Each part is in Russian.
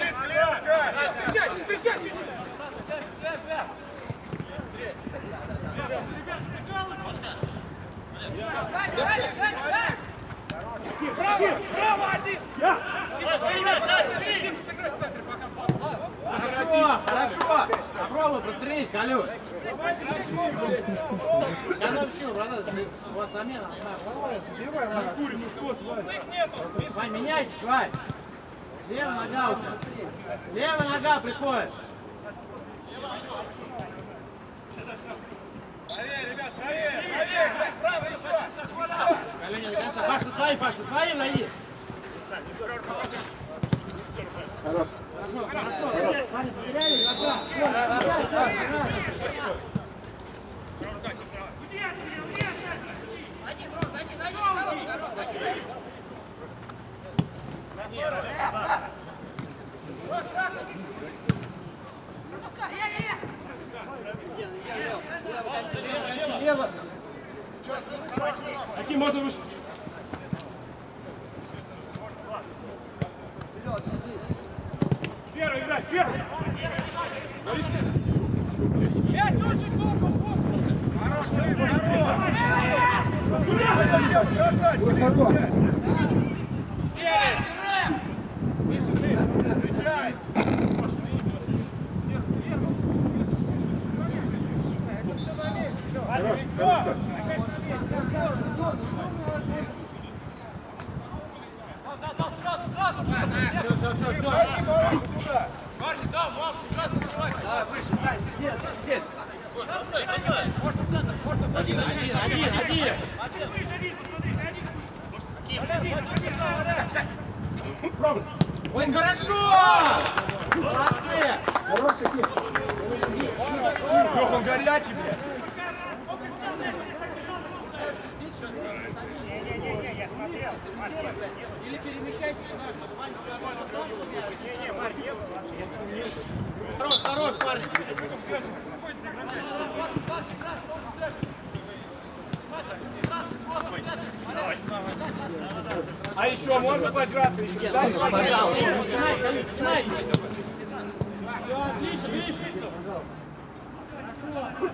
Встречай чуть-чуть! Право один! Хорошо, хорошо! Попробуй прострелить, Галюк! Экономщил, братан, у вас замена. Вань, меняйтесь, Вань! Левая нога у тебя! Левая нога приходит! Правее, ребят, правее! Право еще! Галеня, до конца. Пашу своим найди! Хорош. Хорошо. Ваня, потеряли игрока. Лево. Каким можно выше? Первый играй, первый! Пять очень долго! Хорош, блин, хорош! Встречай! Хорош, хорошо. Все. Парни, да, мам, сразу открывайте! Давай, выше, Сань, сидеть. Один. Ой, хорошо! Молодцы! Хороший кик. Леха, он горячий, блядь! Или перемещайтесь сюда, чтобы Ваня Хорош, парень! А еще можно подраться? Еще дальше? Пожалуйста, снимайся! Все, ближе! Хорошо!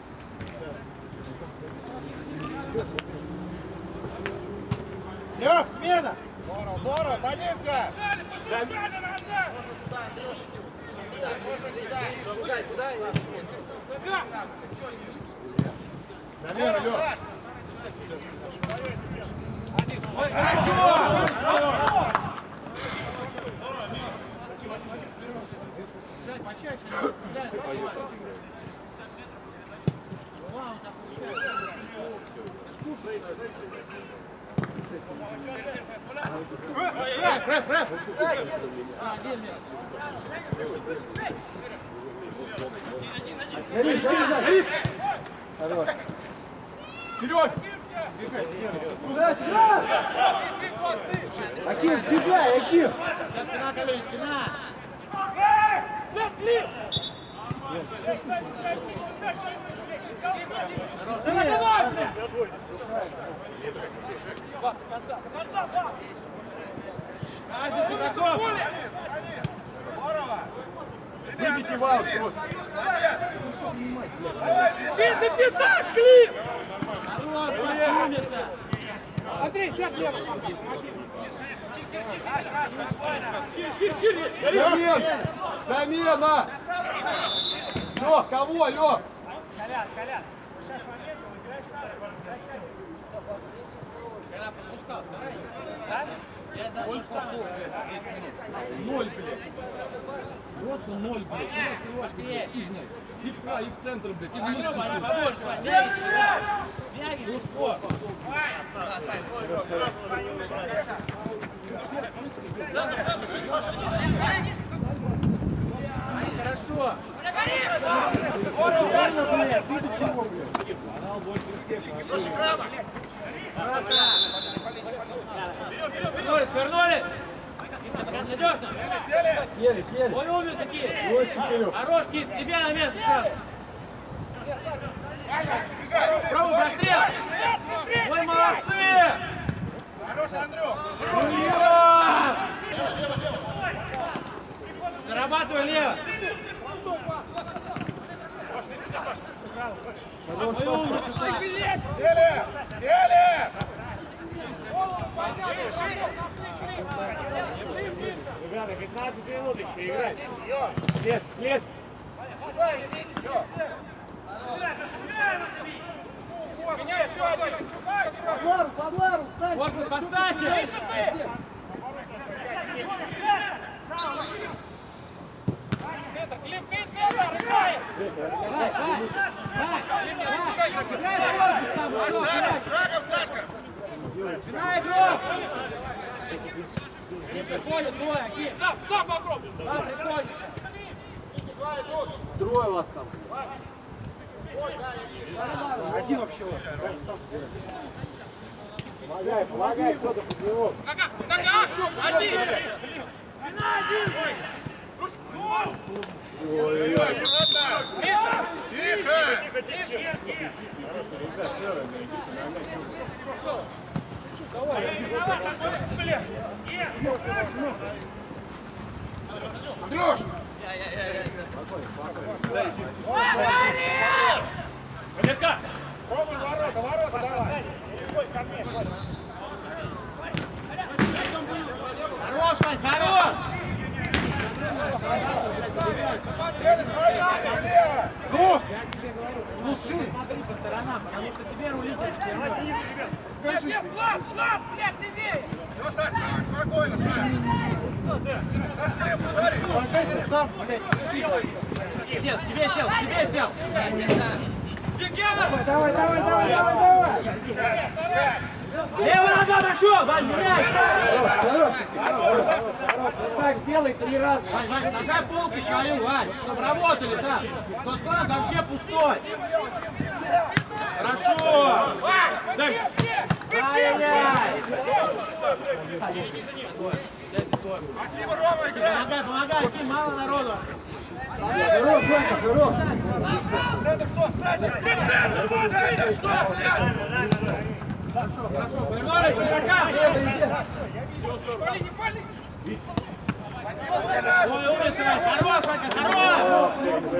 Лех, смена! Здорово, садимся! Замена, Лех! Ой, хорошо! Рэп! Горишь! Хорош. Вперед! Аким, сбегай, Аким! Сейчас спина, колени, спина! Выбейте вал просто! Ты так, Клип! Хорош, умница! Андрей, сядь лево! Замена! Лех, кого, Лех? Колян, сейчас момент, играй сам, Колян подпускал, старайся. да? Сколько сов, блядь, 10 минут? 0, блядь. Просто 0, блядь. И в край, и в центр, блядь. И в низкий. Мягкий, хорошо. Вернулись! Надежно! Съели. Ой, умер такие! Очень вперед. Хорош, Кит, тебе на место сразу! Пробуй прострел! Ой, молодцы! Хороший, Андрюх! Зарабатывай лево. Дели! Дели! Ребята, 15 минут еще играть. Слез, слез. Сюда иди, всё. Под лару, встань! Корпус поставьте. Шагом, Сашка! Начинай игрок. Не приходит, двое, Аким. Сам попробуй. Да, приходишь. Трое вас там. Один вообще. Помогай, помогай, кто-то под него. Ой-ой-ой, аккуратно! Тихо! Андрюш! Пробуй ворота, ворота давай! Хорош, Вань, хорош. Сели свои, влево! Рус! Ну, смотри по сторонам, потому что тебе рулить Всё, Саш, спокойно, Саш! Саш, смотри! Полагайся сам, блядь. Сел, к себе сел, к себе сел. Давай, давай, давай, давай, давай! Левая нога пошел, Вань, меняй. Так, сделай 3 раза. Вань, сажай полку свою, Вань, чтобы работали там. Тот фланг вообще пустой. Хорошо. Ай-яй-яй. Спасибо, Рома, играй! Помогай, помогай, Ким, мало народу. Хорош, Ванька, хорош. Это кто? Саша! Хорошо, хорошо, повернулись, игрока. Ой, умница, Вань, хорош, Ванька, хорош.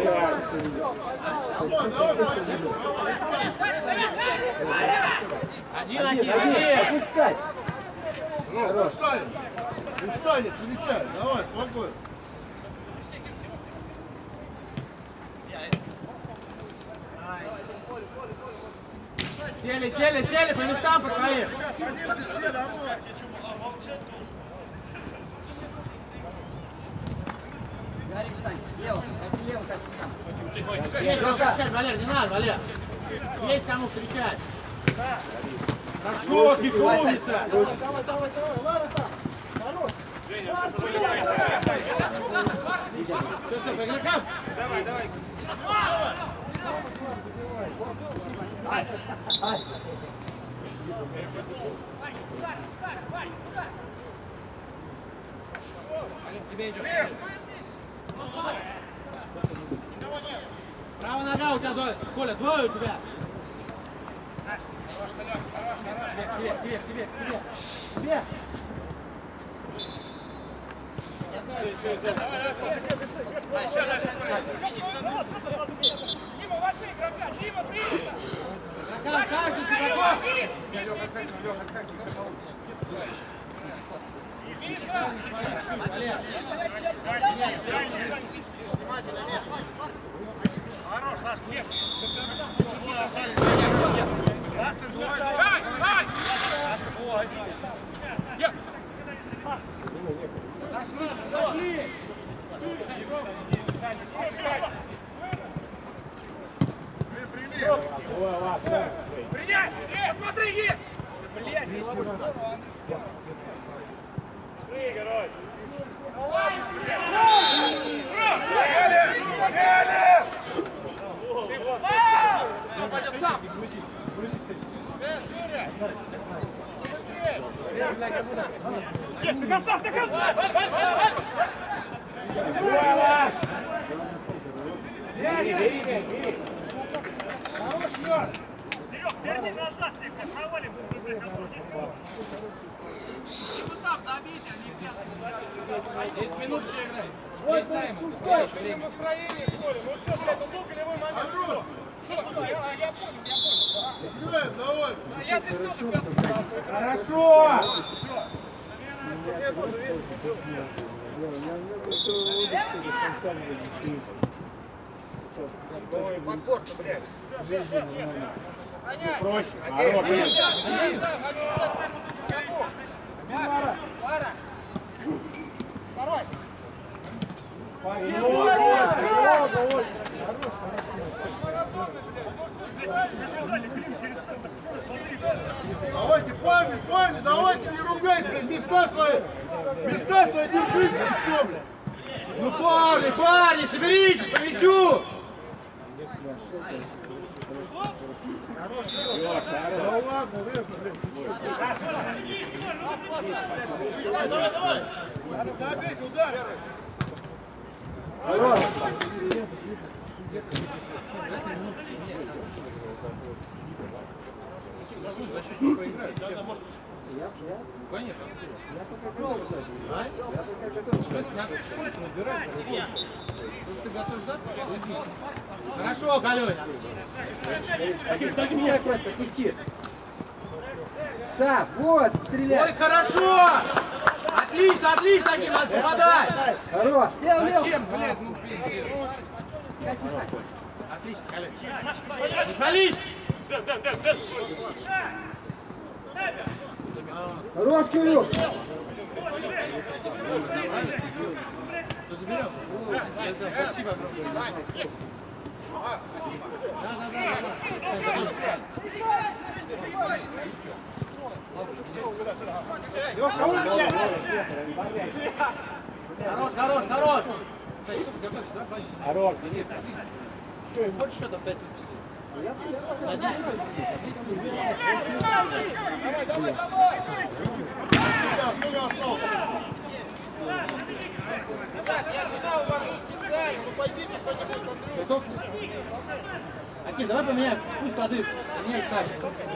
Один, один. Пускай. Ну, встань. Встань, встречай. Давай, спокойно. Сели, сели, сели, по местам по своим. Гарик, встань. Лево, лево, как там. Есть кому встречать, Валер, не надо, Валер. Есть кому встречать. Хорошо, Кико, умница. Давай, давай, давай. Ладно, так. Хорош. Что, по игрокам? Давай, давай. Тебе идет. Правая нога у тебя, Коля, двое у тебя. Себе, себе, себе, себе. Себе. Каждый Шибаков. Хорош, Саш. Раз, ты двое. Принять! Смотри, есть! Блядь! Герой! Пойдет сам! Есть, до конца, до конца! Бери, бери, бери! Хорош, Йор! Верни назад, Сектор, провалим. 10 минут еще играй. Ой, Пять таймов. стой, Еще время. Настроение, что ли? Ну что, блядь, был голевой момент. Что? Что? Я понял. давай. Я здесь тоже пятый. Хорошо! Ой, подборка, блядь. Проще. Хорош. Давайте, парни, давайте, не ругайся, блядь, места свои держите, и все, блядь. Ну парни, соберитесь по мячу! Да ладно, Рефа, блядь. Давай. Надо забить, удар. Защитник поиграет. Конечно. В смысле, надо чуть-чуть набирать. Ты готов ждать? Хорошо, Галёнь! Пускай просто свистишь. Цап, вот, стреляй. Ой, хорошо! Отлично, Дим, надо попадать! Хорош. Зачем, блядь, ну пиздец. Отлично, Галёнь! Не палить! Хорош, Кирилл. Кто заберет? Я знаю, спасибо огромное. Хорош! Готовься, да, парень? Хорош, Денис. Хочешь счет опять выпустить? На 10 минут. Сколько осталось? Я туда увожу специально, ну пойдите кто-нибудь с Андрюхой. Готов? Аким, давай поменяем. Пусть подышит. Меняет Саша.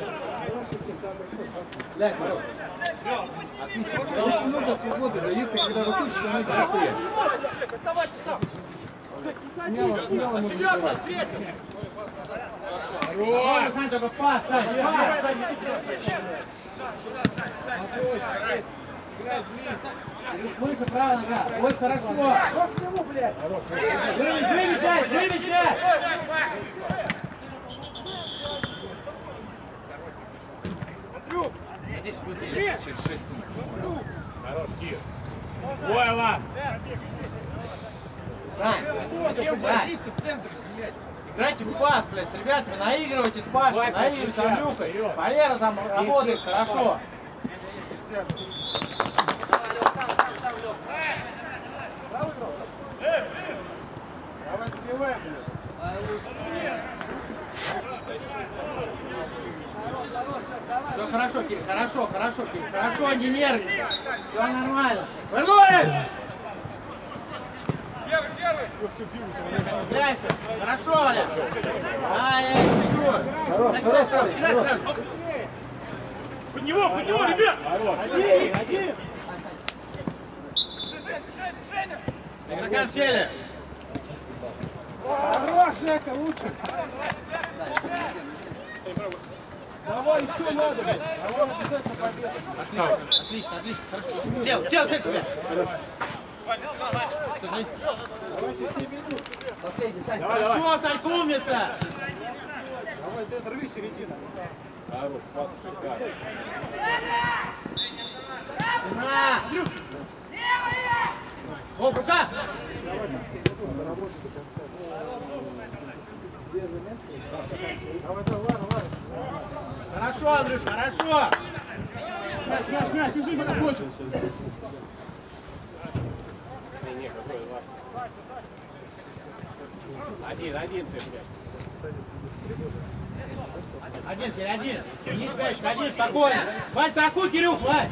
Ляг, хорош. Отлично. Да очень много свободы дают, и когда выходишь, становится быстрее. Смело можно играть. Хорош, Сань, только пас, Сань, пас. Выше, правая нога. Ой, хорошо. Живи мяч! На 10 минут или через 6 минут. Хорош, Кир. Ой, Лас. Сань, Зачем Сань, возить-то в центре, блядь? играйте в пас, блядь, с ребятами, наигрывайте с Пашкой, Вася, наигрывайте с вперед, Андрюхой. вперед. Валера там работает хорошо. Давай забиваем, блядь. Все хорошо, Кир, хорошо, Кир, хорошо, не нервничай. Все нормально. Вернули! Цепляйся. Хорошо, Валя. Ай, чуть-чуть. Кидай сразу. Под него, ребят! Хорош. Один. Игрокам сели. Хорош, Жека, лучше. Давай, еще надо, блядь. Давай, обязательно победа. Отлично, хорошо. Сел, сядь себя. Давайте 7 минут. Последний, Сань. Хорошо, Санька, умница. Давай, Дэн, рви середину. Хорош, пас, шикарно. На. О, рука. Хорошо, Андрюш, хорошо. Мяч, иди, не рабочий. Не, какой Лас. Один ты, блядь. Один, теперь один. Не спячь, один, спокойно. Вань, страхуй, Кирюх, Вань.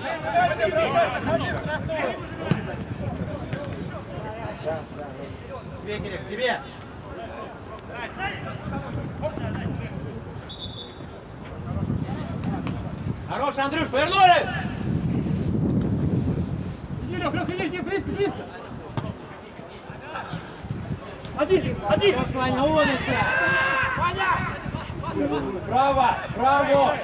Себе, Кирилл, себе. Хорош, Андрюш, повернули! Иди, Лёх, иди, близко, близко. Один. Ваня, умница! Ваня! Право, право.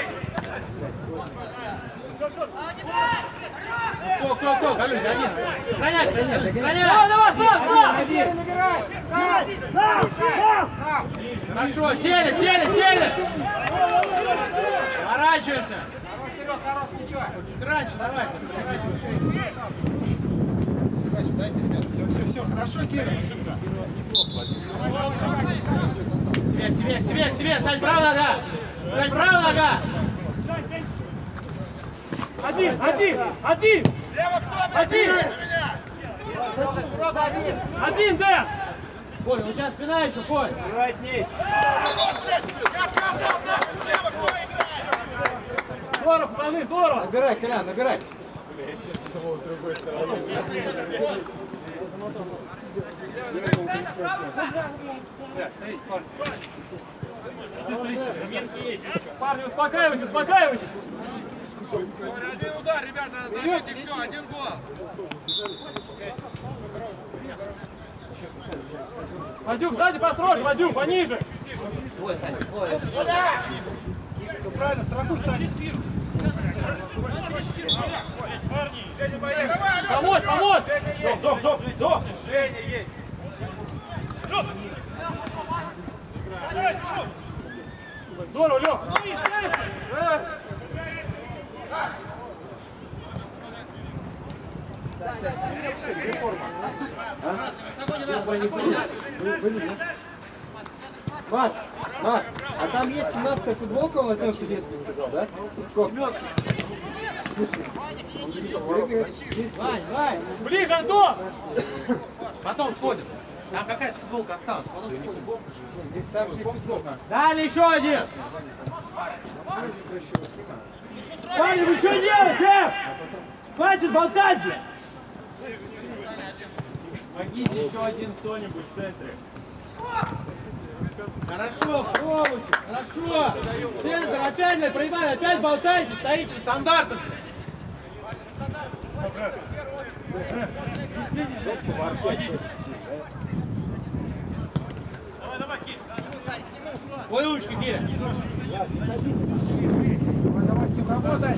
Кто? Галюнь, один. Сохранять. Давай, Набирай! Сам! Хорошо, сели! Поворачиваемся. Хорош, Серег, хорош, ничего. Чуть раньше, давай. Дайте, ребят, все, хорошо, Кира. К себе, Сань, правая нога. Один! Лево кто? Один! Серега, один. Один, Дэн! Коль, у тебя спина еще, Коль. Я сказал, слева кто играет? Здорово, пацаны, здорово! Набирай, Колян, набирай. Парни, успокаивайтесь! Один удар, ребята, зайдите, все, один гол. Вадюк, сзади построже, Вадюк, пониже! Все правильно, строку сами. Помочь! Доп. Здорово, Лёх! Мат, а там есть 17-я футболка, он отнес судейский, сказал, да? Вань. Ближе, Антон! Потом сходим. Там какая-то футболка осталась. Потом сходим. Там все футболка. Дали еще один. Парни, вы что делаете? Хватит болтать, блядь! Помогите еще один кто-нибудь в центре. Хорошо, пробуйте. Хорошо. Центр, опять проебали, опять болтаете, стоите стандартом. Давай, Кир! Ой, ручки, Киря. Давайте, работай.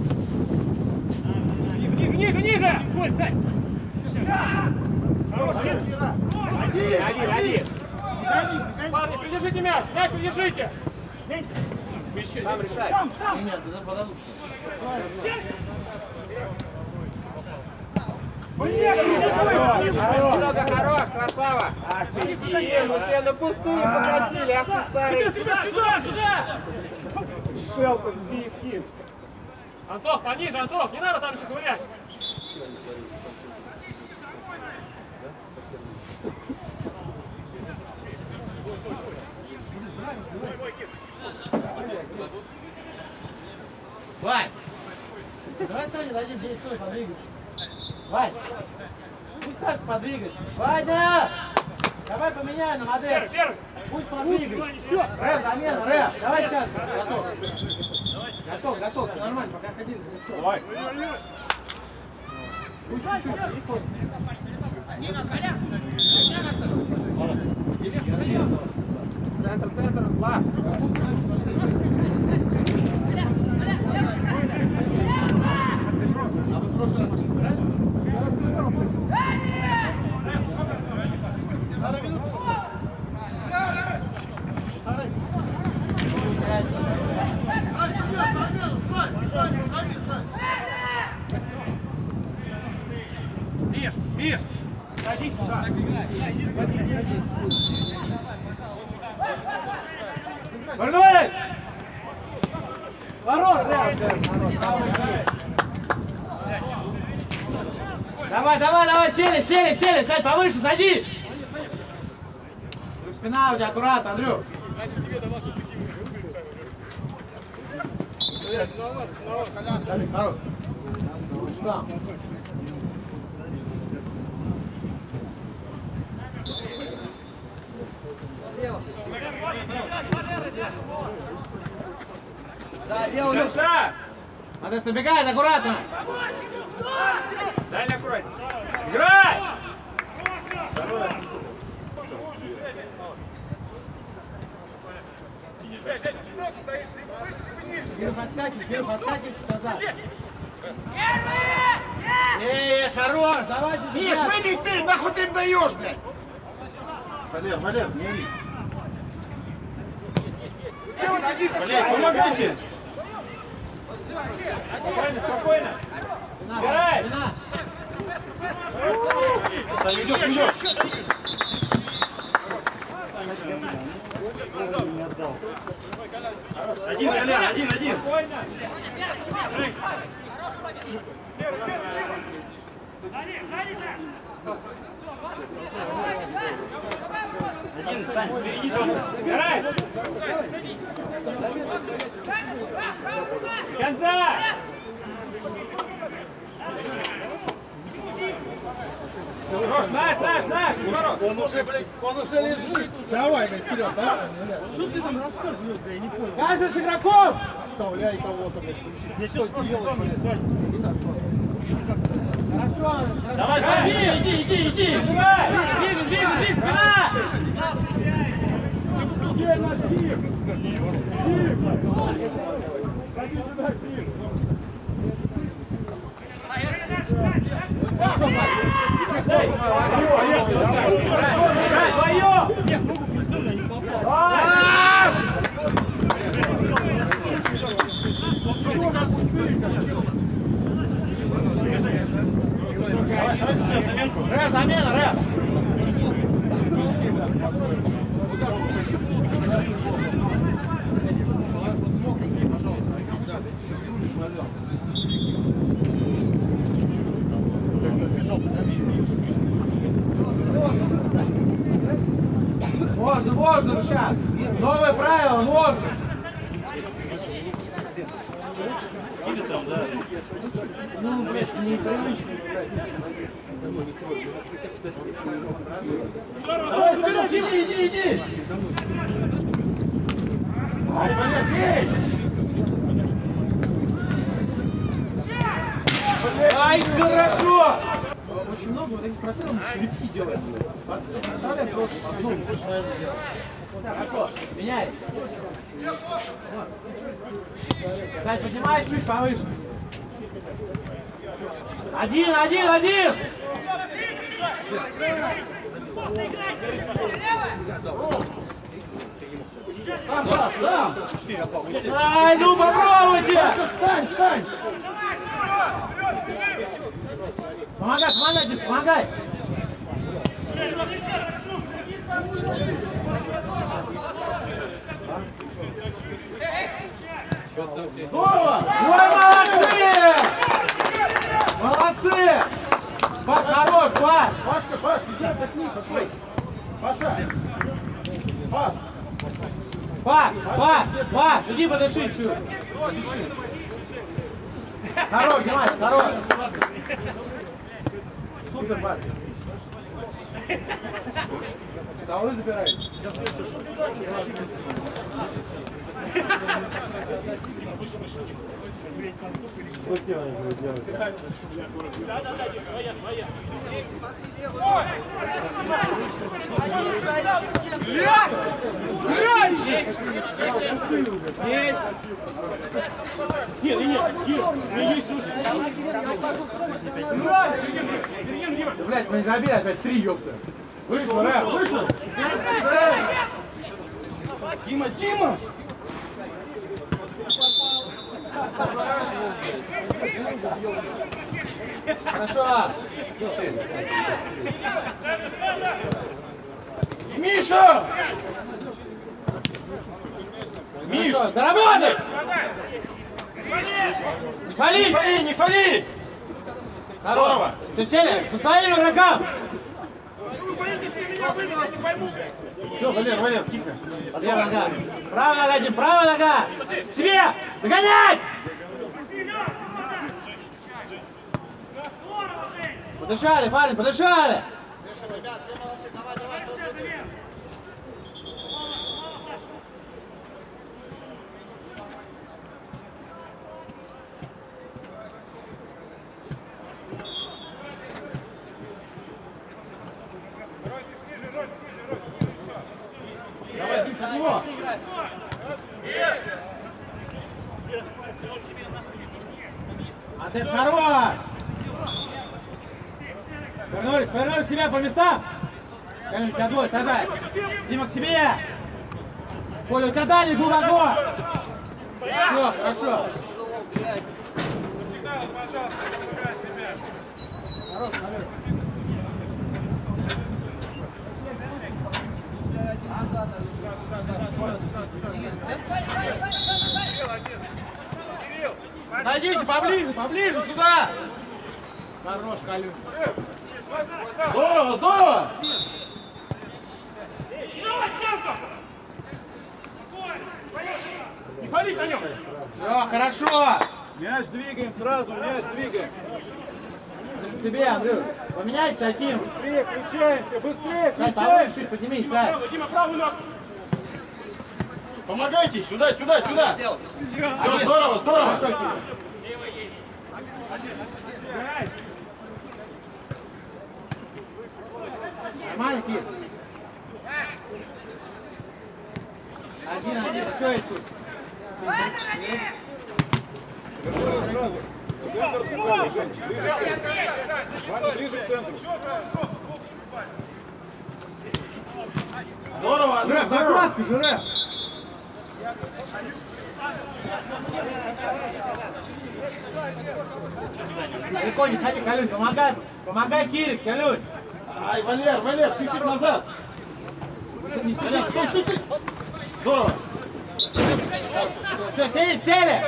Ниже! Коль, Сань! Хорош, Кир! Один! Парни, придержите мяч придержите! Там решай. Там! Нет, это подадут. Серега, хорош, красава. Мы тебя на пустую покатили, ах ты старый. Сюда! Шелка сбив, Кир! Антох, пониже, Антох! Не надо там еще ковырять! Вань! Давай, Саня, дадим здесь свой подвигаться. Вань! Пусть так подвигается. Ваня! Давай поменяй на модель. Первый! Пусть подвигается. Рэп, замена, рэп. Давай сейчас. Готов. Все нормально, пока ходили. Давай. Пусть чуть-чуть. Центр, Влад. А вы в прошлый раз собирали? Бежь! Садись сюда! Вернулись! Ворот! Давай, сели! Сядь повыше, садись! Спина у тебя аккуратно, Андрюх. Хорош. Лучше там. Да, делай, Леша. Надо забегать аккуратно. Дай аккуратнее. Играй! Просто стоишь, либо выше, либо ниже. Кир, подскакивай чуть назад. Хорош, давайте. Миш, выбей ты, нахуй ты им даешь, блядь! Валер, не ори. Че он один? Блядь, помогите! Спокойно, спокойно. Играй! Вина. Идешь. Один, Колян, один. Спокойно. Один, Сань, впереди тоже. Играй! До конца! Хорош, наш! Здорово! Он уже лежит. Давай, блядь, вперед, давай. Каждый с игроком! Оставляй кого-то, блядь. Что делать, блядь? Хорошо. Давай, Сань, иди. Играй! Двигай, спина! Где наш Киев? Ходи сюда, Киев! Замена, Рэп! Можно сейчас. Новые правила, можно. Ну, блядь, непривычно. Давай, вперед, иди. Ай, блядь, бей! Ай, хорошо! Очень много вот этих просылок швидки делает. Подставляем просто. Хорошо, меняй. Сань, поднимай чуть повыше. Один! Сам! Ай, ну попробуйте! Встань! Помогай! Здорово! Ой, молодцы! Паш, хорош, Паш! Пашка, иди отдохни, пошли. Паша! Паш, иди подыши чуть. Хорош, Димас, хорош. Супер, Паш. Столы забирай. Блять, мы не забили опять 3, ёпта. Вышел, Рэп, вышел. Дима! Хорошо. Миша! Хорошо, доработай! Не фали! Здорово! Ты сели? По своим врагам! Все, Валер, тихо. Левая нога. Правая нога, Дим, правая нога! К себе! Догонять! Подышали, парень, подышали! него. Антес, хорош! Вернули себя по местам. Галюнь, тебя двое, сажай. Дима, к себе. Коля, у тебя дали глубоко. Все, хорошо. Пожалуйста, помогать, ребят. Хорош, хорош. Подойдите поближе, поближе сюда. Хорош, Галюнь. Здорово, здорово. Не пали на нем. Все, хорошо. Мяч двигаем сразу, мяч двигаем. К тебе, Андрю. Поменяйтесь одним. Быстрее включаемся, быстрее Сань, включаемся. повыше, поднимись, Сань. Дима, правую ножку. Помогайте, сюда, сюда, сюда. Все, здорово, здорово. Хорошо, Кирилл. Нормально, Кир? Один, что есть тут? Сразу. Центр сюда, Жень, ближе. Ваня, ближе к центру. Здорово, Андрей, Жреб, закладка, Жреб. Далеко не ходи, Калюнь, помогай. Помогай, Кире, Калюнь. Ай, Валер, Валер, чуть-чуть назад. Стой, стой, стой. Здорово. Все, сели, сели.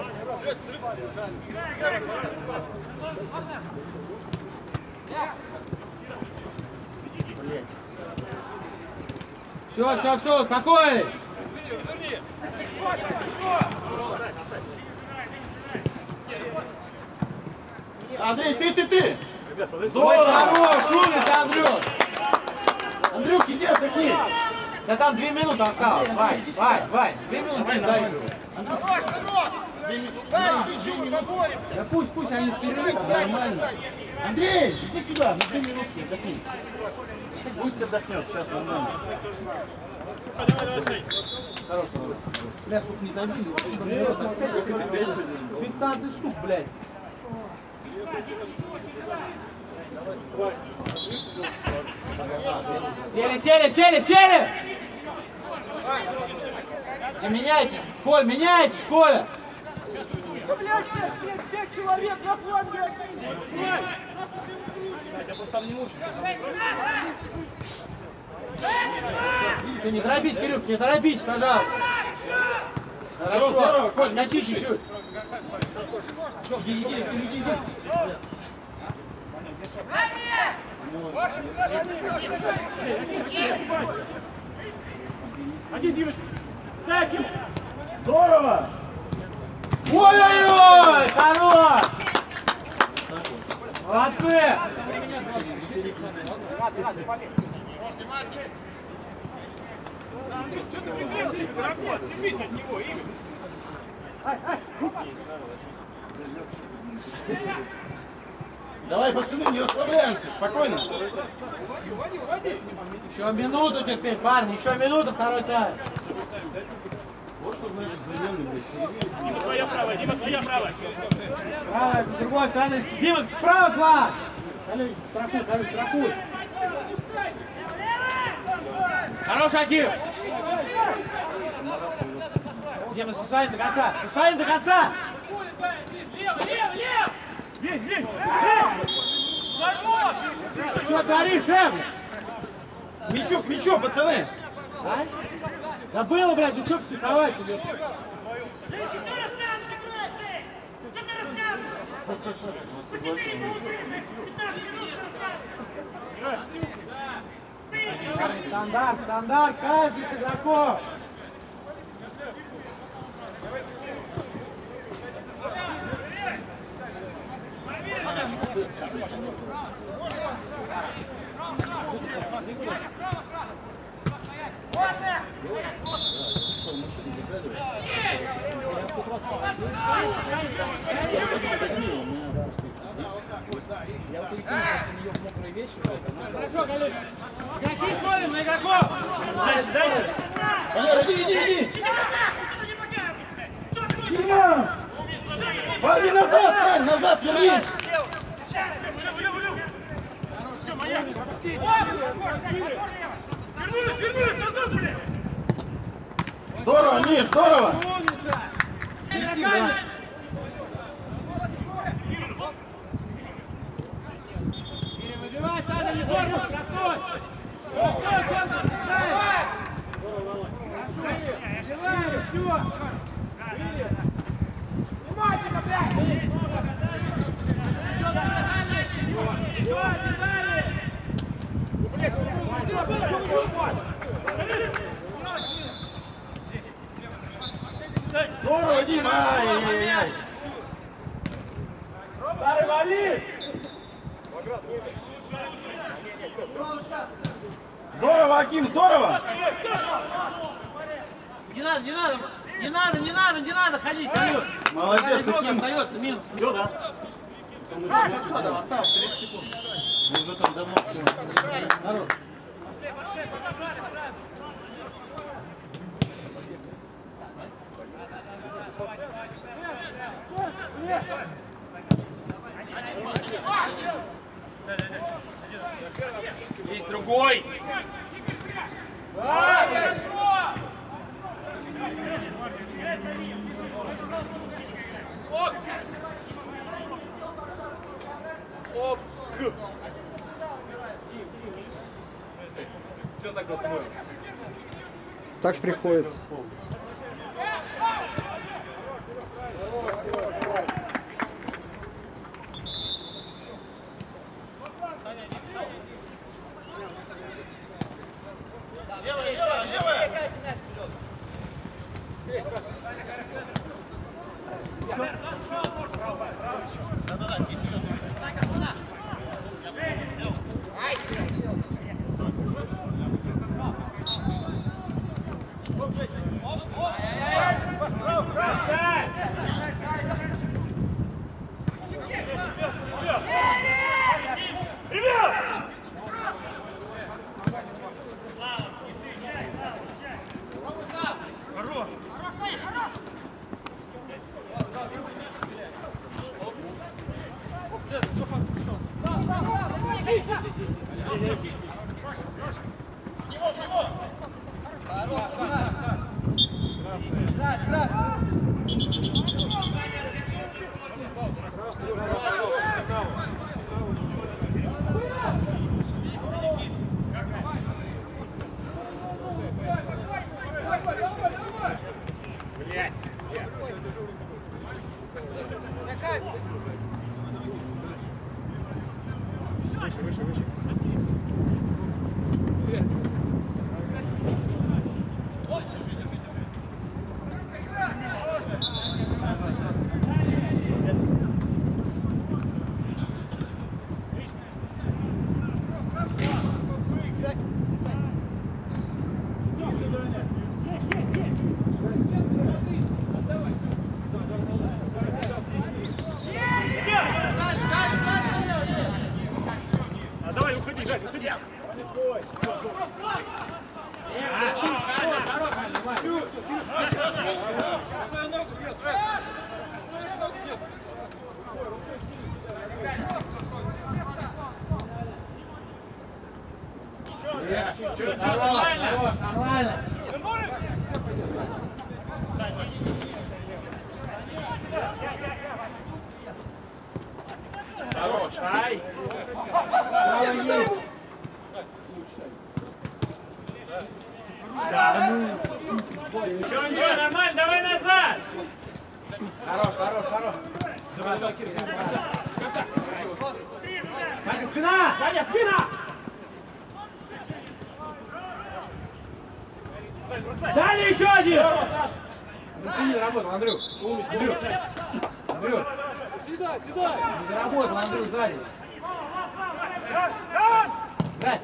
Все, успокоились. Андрей, ты. Здорово, хорош, умница, Андрюш. Андрюх, иди отдохни. Да там 2 минуты осталось. Вань, 2 минуты без заигрывай. Да пусть они в перерыве, нормально. Андрей, иди сюда, на 2 минутки отдохни. Пусть отдохнет, сейчас нормально. Хорошего. Бля, сколько не забили. 15 штук, блядь. Сели! Да меняйтесь, Коль, меняйтесь, Коля! Всех человек на фланге. Я просто там не мучаю. Все, не торопись, Кирюк, не торопись, пожалуйста. Хорошо, здорово, Коль, скачи чуть-чуть. Иди. Один, Димочка. Так ему. Здорово. Ой-ой-ой, хорош! Молодцы! Что ты прибился, дорогой? Цепись от него, именно. Давай, пацаны, не расслабляемся, спокойно. Еще минуту терпеть, парни, еще минуту, второй тайм. Вот что значит замены, блядь. Дима, твоя правая, Дима, твоя правая. Правая, с другой стороны. Дима, вправо класс! Калюнь, страхуй. Хороший Акив! Дима, со своим до конца! Лево! Лев! Что творишь, Эм? К мячу, пацаны. А? Забыла, блядь, ну что психовать, блядь? Стандарт, каждый из игроков. Я вот телефон просто у нее мокрые вещи. Хорошо, Галюнь. Игроки смотрим на игроков. Дальше. Валера, иди! Дима! Парни, назад, Сань, назад, вернись! Все, моя! Вернулись назад, блядь! Здорово, Миш, здорово! Выбивать надо, Егор, красной! Внимательно, блядь! Здорово, Дима! Ай-яй-яй! Старый, вали! Здорово, Аким, здорово! Не надо ходить, Алён. Молодец, Аким. Остается минус. Все, да? Все, да, осталось 30 секунд. Мы уже там давно. Народ. Есть другой! Оп! Что такое? Так приходится. Давай, уходи, Жать, уходи! Свою ногу бьет, свою ногу бьет. Нормально. Хорош, ай! Да ну! Ничего, нормально, давай назад! Хорош. Ваня, спина! Ваня, спина! Далее еще один! Не работал, Андрюх. Андрюх. Сюда! Не заработал, Андрюх, сзади. Брать!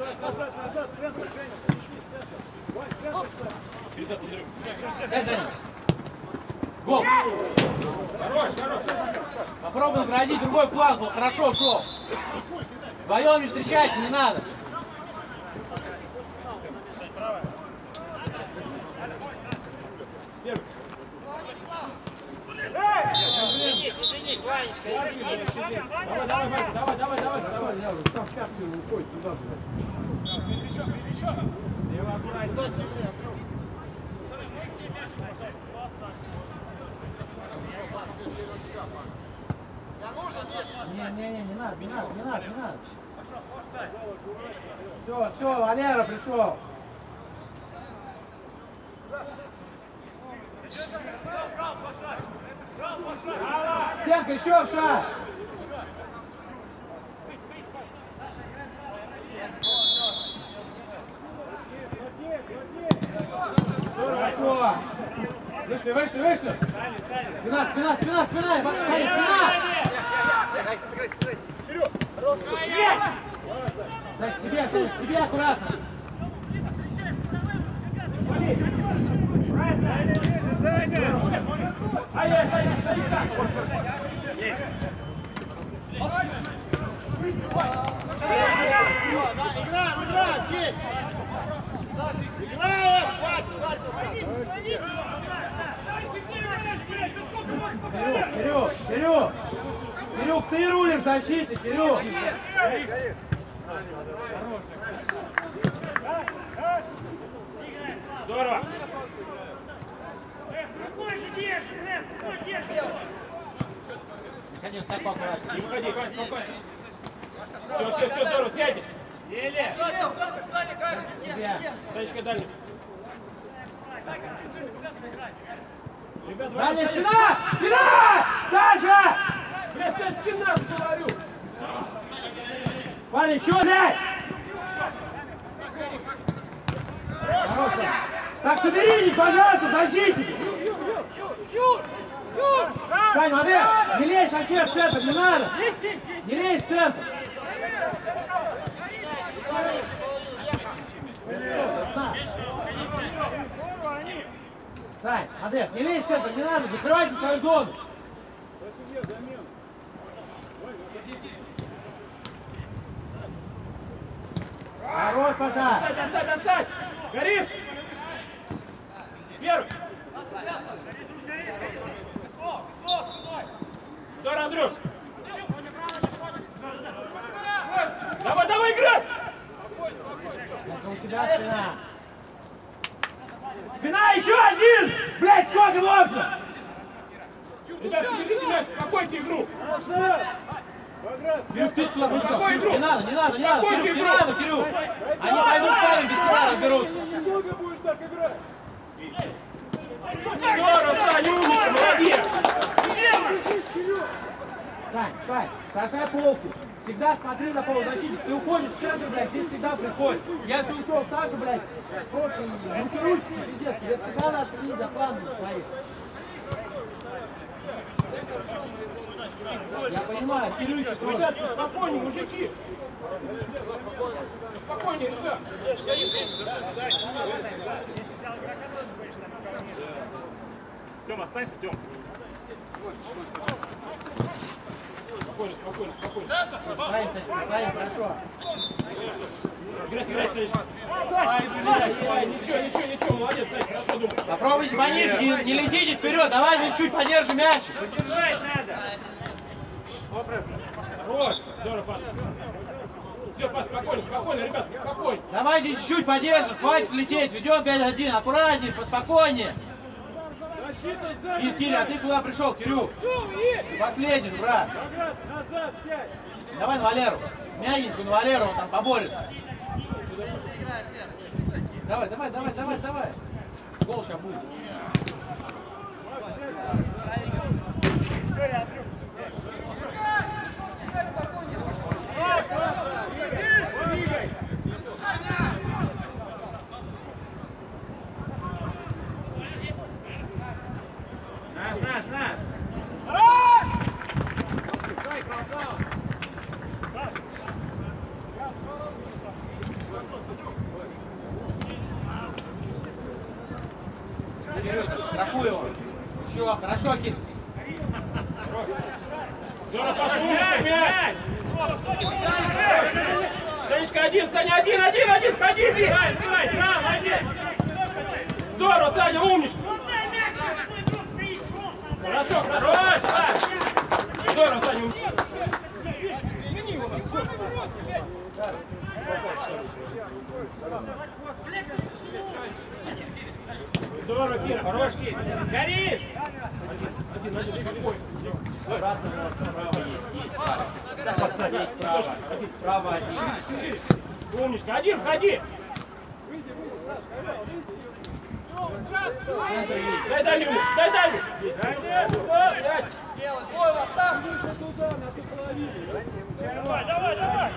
Гол! Хорош! Попробуй наградить другой фланг, он хорошо шел. Вдвоем не встречайся, не надо. Извинись, Ванечка, извинись. Давай, я уже сам в пятки уходит туда, блядь. Куда сильнее, Андрюх? Не надо. Все, Валера пришел. Стенка, еще в шаг. Хорошо. Вышли. Спина. Саня, спина. Зай, к себе аккуратно. Играем, Петь! Играем! Кирюк, ты рулишь в защите, Кирюк! Здорово! Какой же держи, Ходи, высоко, аккуратно. Не уходи, Вань, спокойно. Все, здорово, сядь. Еле. Санечка, дальний. Ребят, Дальняя спина! Саша! Блядь, спина, говорю. Парень, чего, блядь? Хорошо. Так, соберитесь, пожалуйста, защитите. Сань, модель, не лезь вообще в центр, не надо. Не лезь в центр. Сань, модель, не лезь в центр, не надо, закрывайте свою зону. Хорош, Паша. Достать! Горишь! Первый! Здорово, Андрюш! Давай, играй! Это у тебя спина. Спина еще один! Блять, сколько можно? Ребята, держите мяч, спокойте игру! Кирюк, ты туда вышел. Какой игру? Не надо, Какой Кирюк, не игру? надо, Кирюк. Они пойдут сами без тебя разберутся. Здорово, Саня, умничка, молодец! Сань, сажай полки. Всегда смотри на полузащитник. Ты уходишь в центр, блядь, здесь всегда приходит. Если ушел Саша, блядь, просто блокируйся, пиздец. Тебе всегда надо следить за планом своих. Я понимаю, Кирюхи тоже. Ребята, спокойнее, мужики! Спокойнее, ребят! Тём, останься, Тём. Спокойно. Своим, хорошо. Играть, ничего, молодец, Сань, хорошо думай. Попробуйте пониже, не летите вперед, давайте чуть подержим мячик. Подержать надо. Хорош, здорово, Паша. Все, Паш, спокойно, ребят, спокойно. Давайте чуть-чуть подержим, хватит лететь, ведем 5-1, аккуратнее, поспокойнее. Киря, а ты куда пришел, Кирюк? Последний, брат. Давай на Валеру. Мягенько на Валеру, он там поборется. Давай. Гол сейчас будет. Наш! Страхуй его. Еще, хорошо, Кит. Здорово, Паша, умничка, мяч! Санечка, один, Саня, один, входи, бегай, сам, один. Здорово, Саня, умничка. Хорошо, здорово, Саня, умничка. Здорово, Кир, хорош, Кир. Горишь! Один, какой? Обратно, справа есть. Справа, шире. Умничка, один, входи! Дай дальнюю! Давай!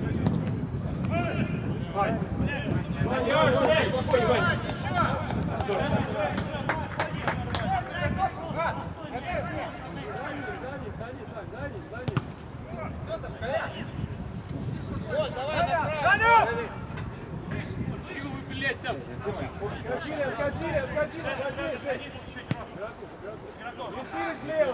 Спокойно, Вань. Чего вы, блядь, там? Отскочили. Не слева.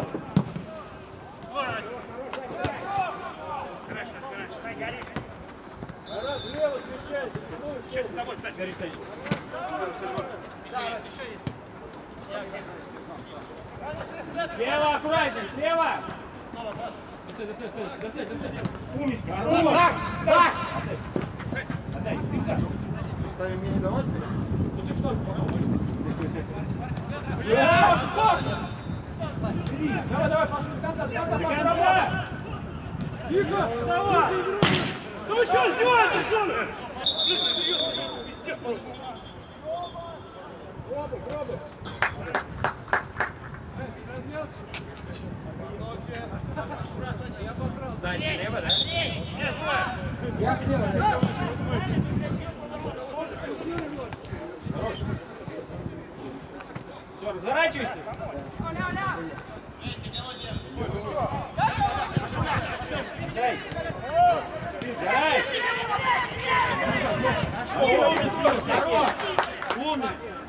Хорошо. Гори. Марат, влево смещайся. Че ты тобой, кстати, гори, Санечка? Еще есть. Слева, аккуратней, слева! Достань. Умничка, так! Отдай, зигзаг. Ставим мне не давать? Ну ты что? Давай, пошли до конца, давай! Тихо! Давай! Ну что сделаете, что ли? Пиздец просто. Пробуй. Сзади, слева, да? Нет, Я слева. Хорош. Все, разворачивайся. Дай. Хорошо. Умница.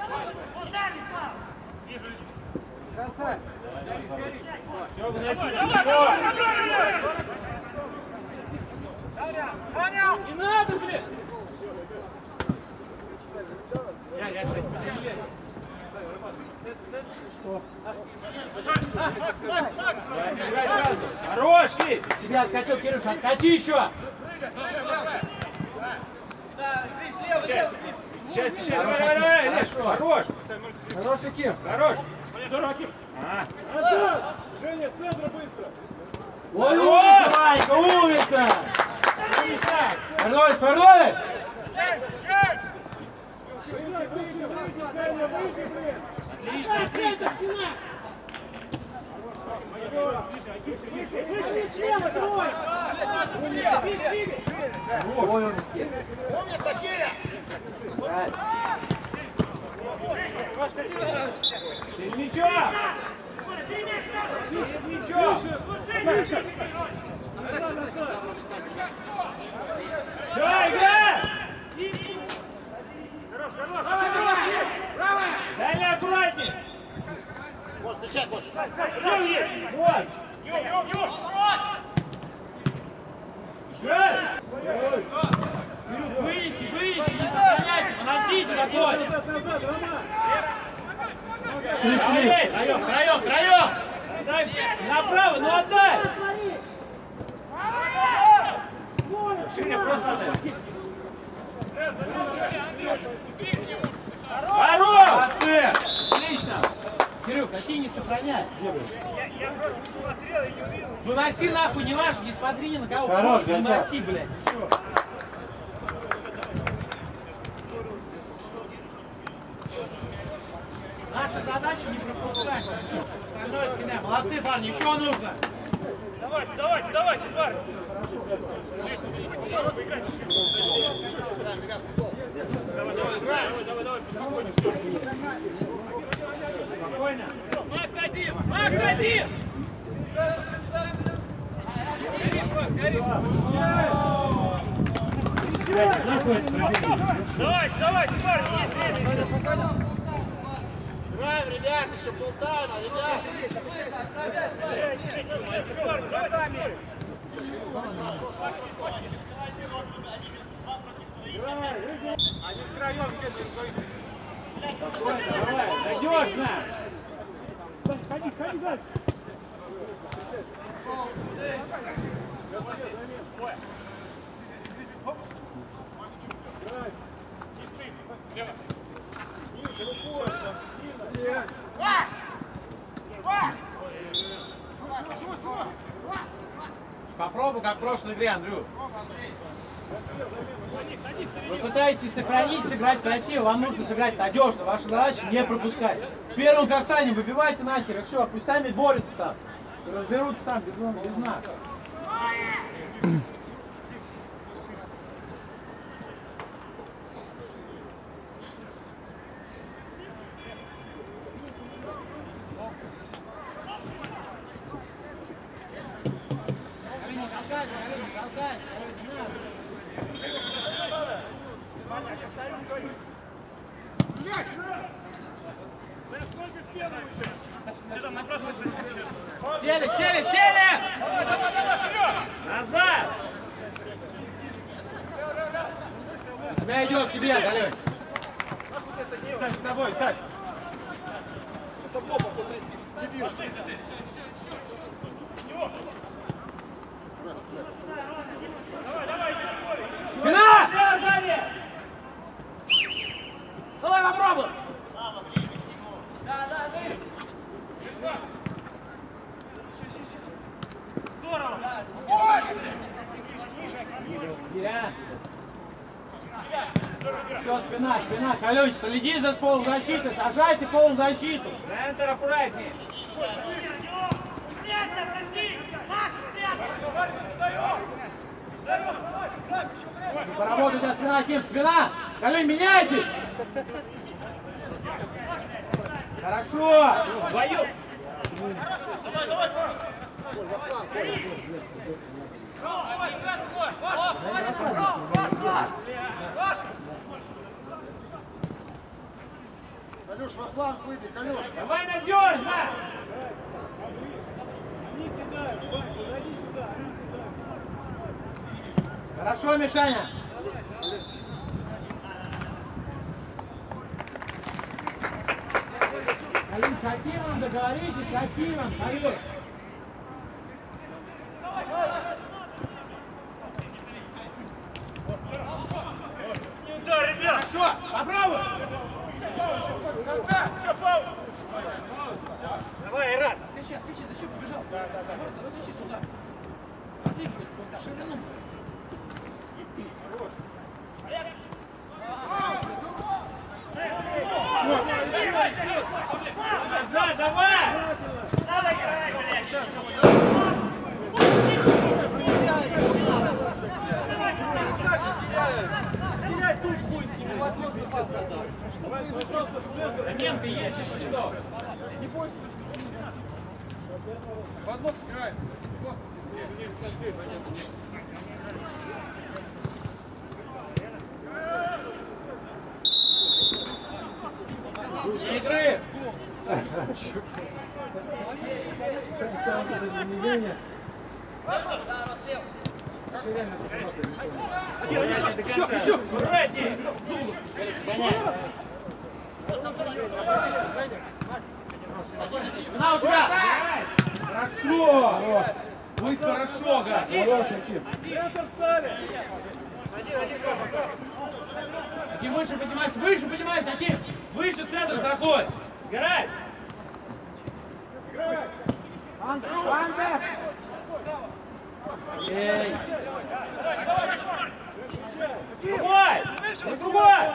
Все, выноси. Не надо, блин. Я что? Играй сразу. Хорош, Кирилл. Себя отскочил, Кирюша, отскочи еще! Сейчас. Давай, хорош. Хороший Ким. Хорош. Здорово, Ким. Женя, центра быстро. Ой, умница, Ванька, умница! Вернулись! Отлично. Умница, Киря! Ничего! Все, игра! Дальше аккуратней! Вот, встречай, вот. Вот! Выше, не сохраняйте, выносите такой! Втроем! Направо, ну отдай! Шире просто отдай. Хорош! Молодцы! Отлично! Кирилл, какие не сохраняй? Я просто не смотрел и не увидел. Выноси нахуй, не важно, не смотри ни на кого. Хорош, Просто выноси, блядь. Все. Наша задача не пропускать. Все. Остальное от меня. Молодцы, парни, еще нужно. Давайте, парни. Давай. Макс один! Давайте, парни, есть время еще. Играем, ребят, еще полтайма, ребят. Они втроем где-то Давай, надежно! Ходи, ходи дальше. Попробуй, как в прошлой игре, Андрю. Вы пытаетесь сохранить, сыграть красиво, вам нужно сыграть надежно. Ваша задача не пропускать. Первым как станем, выбивайте нахер, и все, пусть сами борются там. Разберутся там без нас. Сели! Назад! У тебя идет тебе, Галёнь. Сань, с тобой, Сань. Это попа, смотри, дебил. Спина! Давай попробуй! Здорово! Еще спина, Колючий, следи за полузащитой, сажайте полузащиту. Центр аккуратнее. Поработайте спина, Тим, спина! Колючий, меняйтесь! Хорошо! Вдвоем! Калюш, во фланг выйди, Калюш! Давай надежно! Хорошо, Мишаня! Алин, с Акимом договоритесь, с Акимом, Алин! Да, ребят! Хорошо, попробуй! Давай, Ират! Скачи, зачем побежал? Да. Скачи сюда. Отыгрывай, ширину. Назад, давай! Давай, играй, блядь! Терять тут пусть, невозможно пас отдать. Моменты есть, если что. Не бойся. В одно сыграем. Не игры! Еще! Аккуратнее! На у тебя! Хорошо! Будет хорошо, гад! Центр встали! Аким, выше поднимайся, Аким! Выше центр заходит! Играй! Андрей! Эй! Другой! Другой!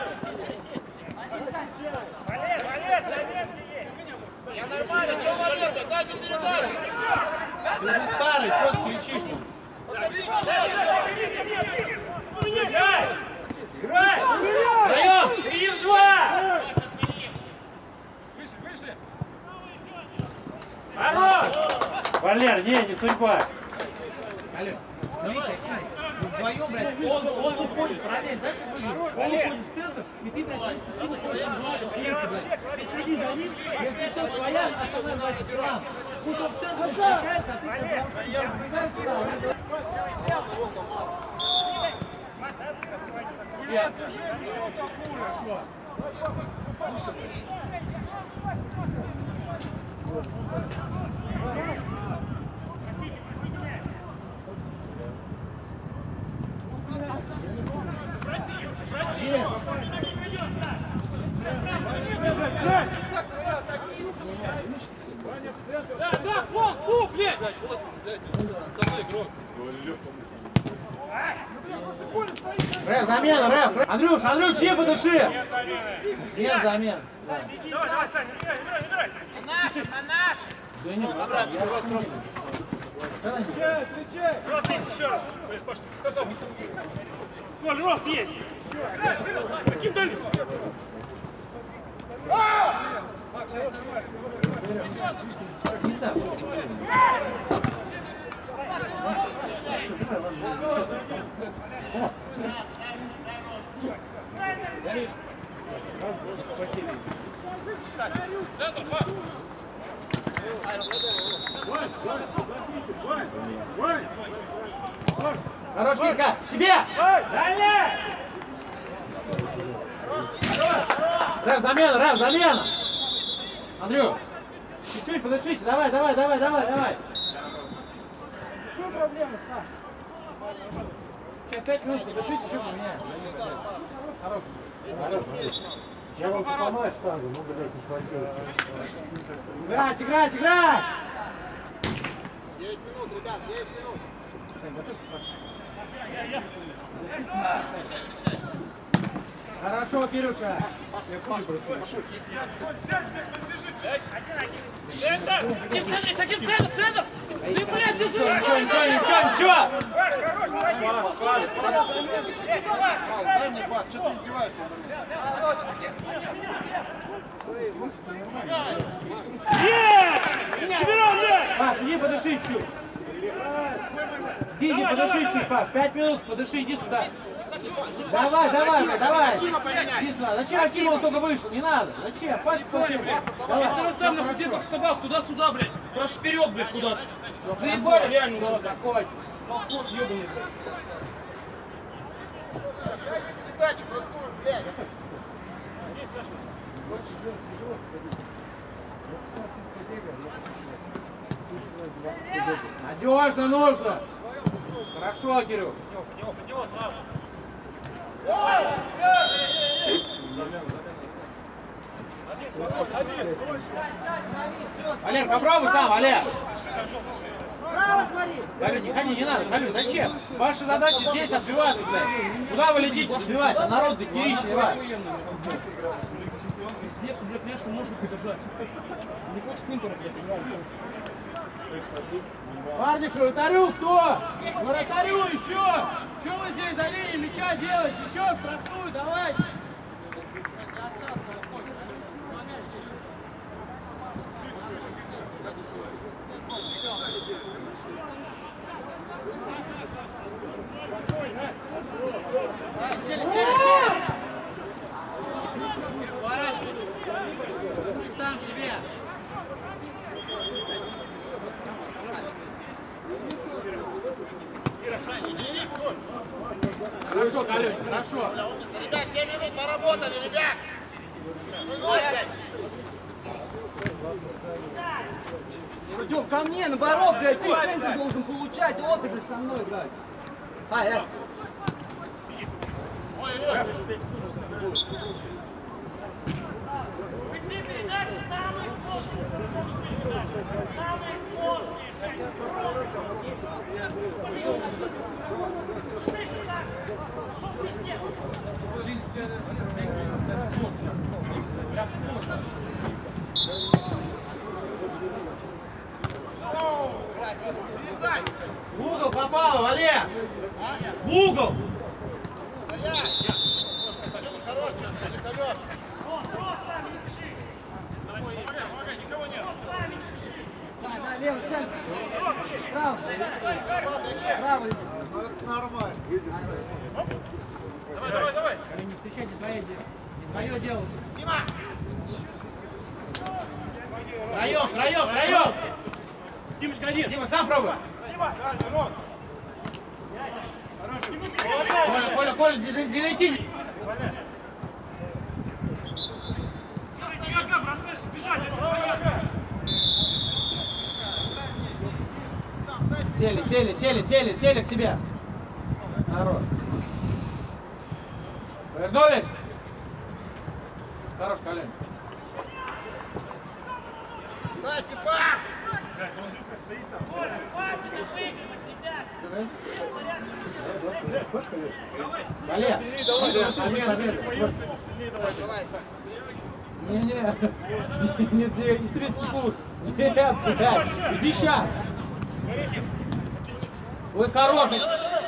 Валер, заметки есть! Я нормально, что Валерка? Дайте передачу! Ты уже старый, что ты кричишь? Играй! Играй! Втроем! 3 в 2! Хорош! Валер, не судьба! Алло, ну видите, вы вдвоем, блядь, он уходит, параллельно, знаешь, как выглядит? Он уходит в центр, и ты, блядь, вместе с ним уходишь в глазу, блядь. Ты следи за ним, если что, твоя основная задача план. Пусть он в центр встречается, а ты, блядь, Да, вон, блядь! Рэф, замена, Рэф! Андрюш, не подыши! Нет замен. Давай, Саня, играй! На нашем! Да нет, Рост есть еще раз. Сказал. Коль, рост есть. Каким дальше? не знаю. Центр, пас. Хорош, Кирка! Себе! Рэф, замена! Андрю, чуть-чуть подышите, давай! Что проблема, Саш? Сейчас 5 минут подышите, еще поменяем. Хорош. Я вам поломаю штангу, ну, блядь, не хватило. Играть! 9 минут, ребят, 9 минут. Хорошо, Кирюша. Центр! Ты, блядь, ты Ничего! Дай мне пас, что ты издеваешься? Паш, иди подыши чуть. Иди подыши чуть, Паш. 5 минут, подыши, иди сюда. Давай. Иди сюда. Зачем Акимов только вышел? Не надо. Зачем? Пас, Если он там на как собак, туда-сюда, блядь, прошу вперед, блядь, куда-то. Заебали реально уже. Такой. Колхоз ебаный. Передачу простую, блядь. Надежно нужно. Хорошо, Кирюх. Олег, попробуй сам, Олег. Право смотри! Галю, не ходи, не надо, Галю, зачем? Ваша задача здесь отбиваться, блядь. Куда вы летите сбивать? А народ дохерища, давай. Здесь, блядь, конечно, можно подержать. Не хочешь финтера, блядь, играл. Парни, к вратарю кто? К вратарю еще! Что вы здесь за линией мяча делаете? Еще штрафную, давайте! Представь себе! Хорошо, Галюнь, хорошо. Ребят, 7 минут поработали, ребят. 0-0, блядь. Артём, ко мне, наоборот, блядь, ты центр должен получать, вот ты, блядь, со мной играть. Передачи самые сложные. Самые сложные. Перестай. В угол попало, Валер! В угол! Хорош, великолепно. Да, левый центр. Право. Право. Нормально. Давай. Не встречайте твое дело. Дима! Втроем! Димочка, один. Дима, сам пробуй! Дима, Рон. Хороший. Коля, не лети. Сели к себе. Хорош. Вернулись. Хорош, Коля. Дайте пас! Олег, не 30 секунд. Нет, блядь, иди сейчас. Вы хороший.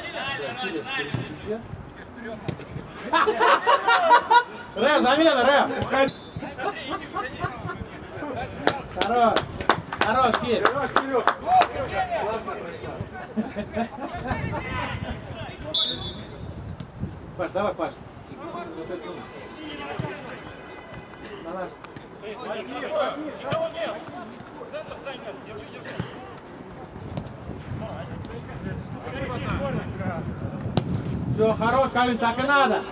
Рэп, замена, рэп. Хорош. Хорош, Кир. Хорош, вперед. Классно прошла. Паш, давай, Паш. На наш. Все, хорош, Калин, так и надо.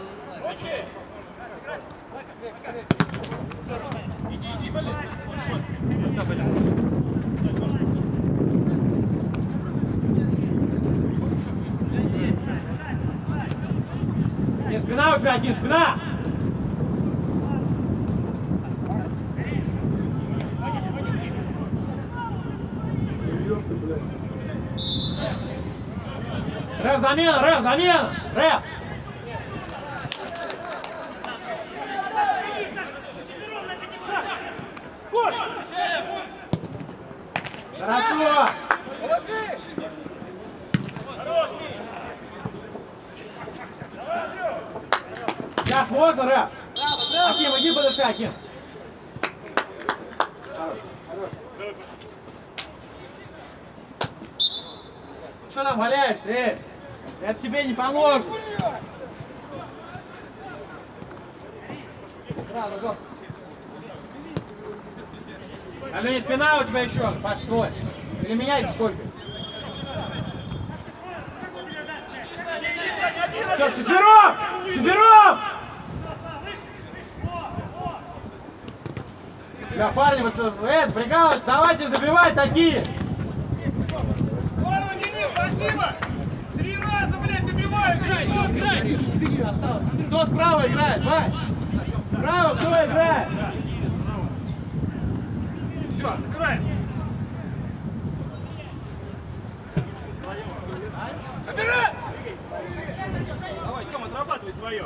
Иди, блин. Нет, спина у тебя один, спина! Рэп, замена, рэп, замена! Рэп! Хорошо! Сейчас можно, рэп? Аким, иди подыши, Аким. Что там валяешься, Это тебе не поможет. Алле, спина у тебя еще, Паш, стой. Или меняйте сколько? Все, четвером! Четвером! Да, парни, вот прикалывайтесь, давайте забивать такие! Здорово, Денис, спасибо! 3 раза, блядь, добиваю, играй, играй! Беги, осталось. Кто справа играет, Вань? Справа кто играет? Все, играем! Обирай! Давай, Тём, отрабатывай свое!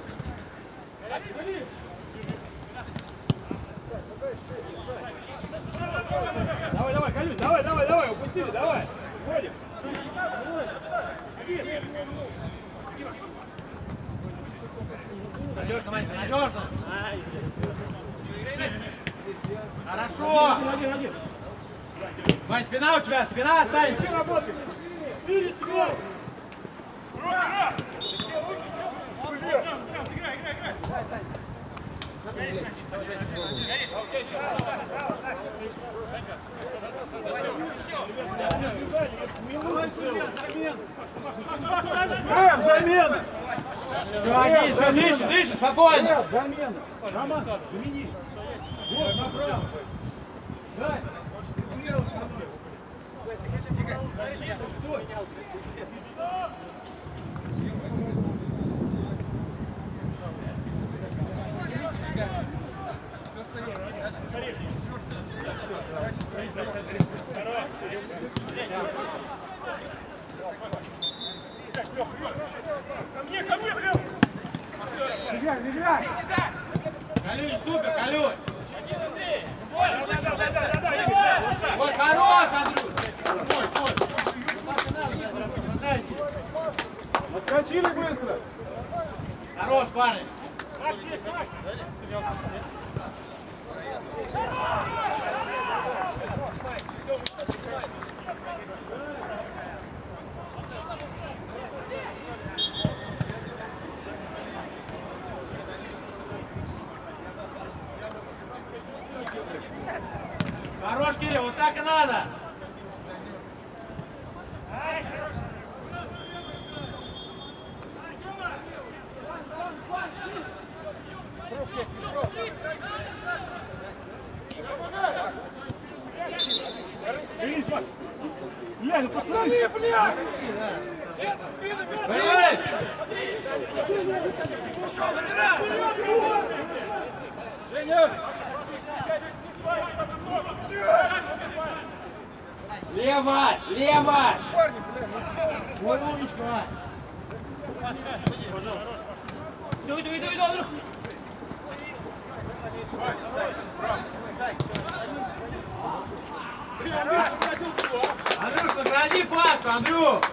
Давай, давай, Калюнь, давай, упустили, давай! Уходим! Надежно, Ванька, надежно! Хорошо! Вань, спина у тебя, спина останется! Шире, сверху! Замена! Все, дыши, спокойно! Замена! Роман, замени! Вот, направо! Дай! Ко мне, блин! Бегай! Калюнь, супер, Калюнь! Да. Вот хорош, Андрюш! Отскочили быстро! Хорош, парень! Макс есть, Макс! Хорош, Кирилл, вот так и надо! Бля, ну пацаны, бля! Все за спинами! Стоять! Пошел, набирай! Женя! Лево! Лево! Ой, умничка. Иду, Андрюх. Андрюш, сохрани Пашку, Андрюх!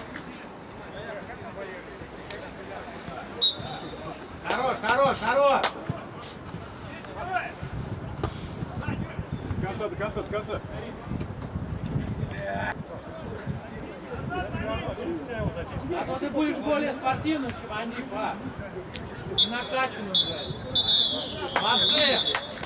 Хорош, хорош, хорош! До конца, до конца, до конца. А то ты будешь более спортивным, чем Андрей, па. Накачанным, блядь. Молодцы!